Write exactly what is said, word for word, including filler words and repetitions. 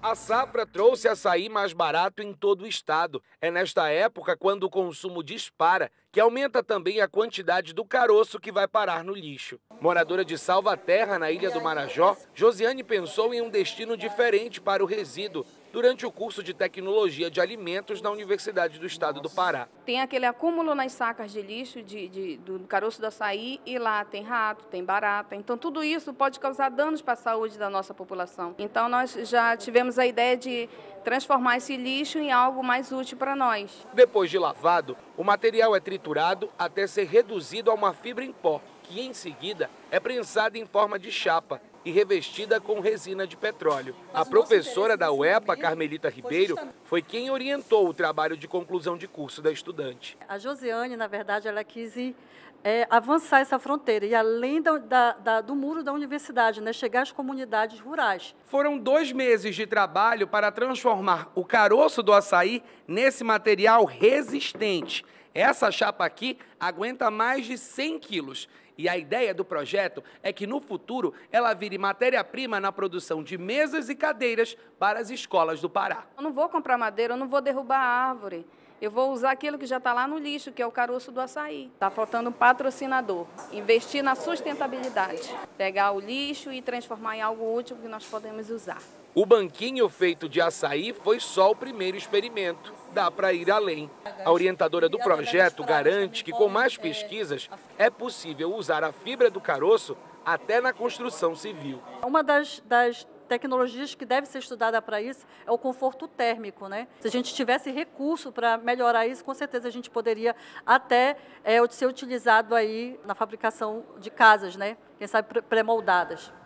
A safra trouxe açaí mais barato em todo o estado. É nesta época, quando o consumo dispara, que aumenta também a quantidade do caroço que vai parar no lixo. Moradora de Salvaterra, na Ilha do Marajó, Josiane pensou em um destino diferente para o resíduo durante o curso de Tecnologia de Alimentos na Universidade do Estado do Pará. Tem aquele acúmulo nas sacas de lixo de, de, do caroço do açaí e lá tem rato, tem barata. Então tudo isso pode causar danos para a saúde da nossa população. Então nós já tivemos a ideia de transformar esse lixo em algo mais útil para nós. Depois de lavado, o material é triturado até ser reduzido a uma fibra em pó, que em seguida é prensada em forma de chapa e revestida com resina de petróleo. A professora da U E P A, Carmelita Ribeiro, foi quem orientou o trabalho de conclusão de curso da estudante. A Josiane, na verdade, ela quis ir, é, avançar essa fronteira e além da, da, da, do muro da universidade, né, chegar às comunidades rurais. Foram dois meses de trabalho para transformar o caroço do açaí nesse material resistente. Essa chapa aqui aguenta mais de cem quilos. E a ideia do projeto é que, no futuro, ela vire matéria-prima na produção de mesas e cadeiras para as escolas do Pará. Eu não vou comprar madeira, eu não vou derrubar a árvore. Eu vou usar aquilo que já está lá no lixo, que é o caroço do açaí. Está faltando um patrocinador. Investir na sustentabilidade. Pegar o lixo e transformar em algo útil que nós podemos usar. O banquinho feito de açaí foi só o primeiro experimento. Dá para ir além. A orientadora do projeto garante que, com mais pesquisas, é possível usar a fibra do caroço até na construção civil. Uma das, das tecnologias que deve ser estudada para isso é o conforto térmico, né? Se a gente tivesse recurso para melhorar isso, com certeza a gente poderia até é, ser utilizado aí na fabricação de casas, né? Quem sabe pré-moldadas.